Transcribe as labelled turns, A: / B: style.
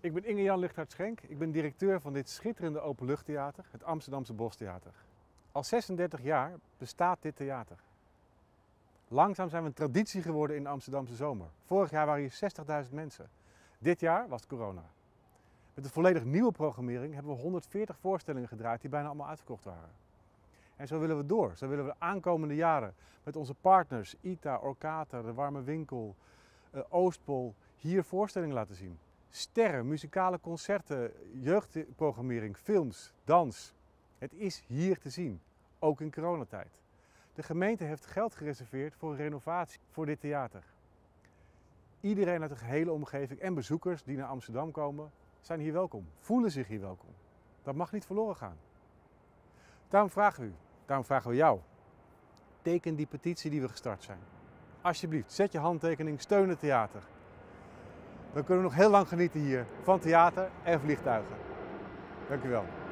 A: Ik ben Inge-Jan Lichthart-Schenk. Ik ben directeur van dit schitterende openluchttheater, het Amsterdamse Bostheater. Al 36 jaar bestaat dit theater. Langzaam zijn we een traditie geworden in de Amsterdamse zomer. Vorig jaar waren hier 60.000 mensen. Dit jaar was het corona. Met een volledig nieuwe programmering hebben we 140 voorstellingen gedraaid die bijna allemaal uitverkocht waren. En zo willen we door. Zo willen we de aankomende jaren met onze partners ITA, Orkata, De Warme Winkel, Oostpol hier voorstellingen laten zien. Sterren, muzikale concerten, jeugdprogrammering, films, dans. Het is hier te zien, ook in coronatijd. De gemeente heeft geld gereserveerd voor een renovatie voor dit theater. Iedereen uit de gehele omgeving en bezoekers die naar Amsterdam komen, zijn hier welkom, voelen zich hier welkom. Dat mag niet verloren gaan. Daarom vragen we jou, teken die petitie die we gestart zijn. Alsjeblieft, zet je handtekening, steun het theater. Dan kunnen we nog heel lang genieten hier van theater en vliegtuigen. Dank u wel.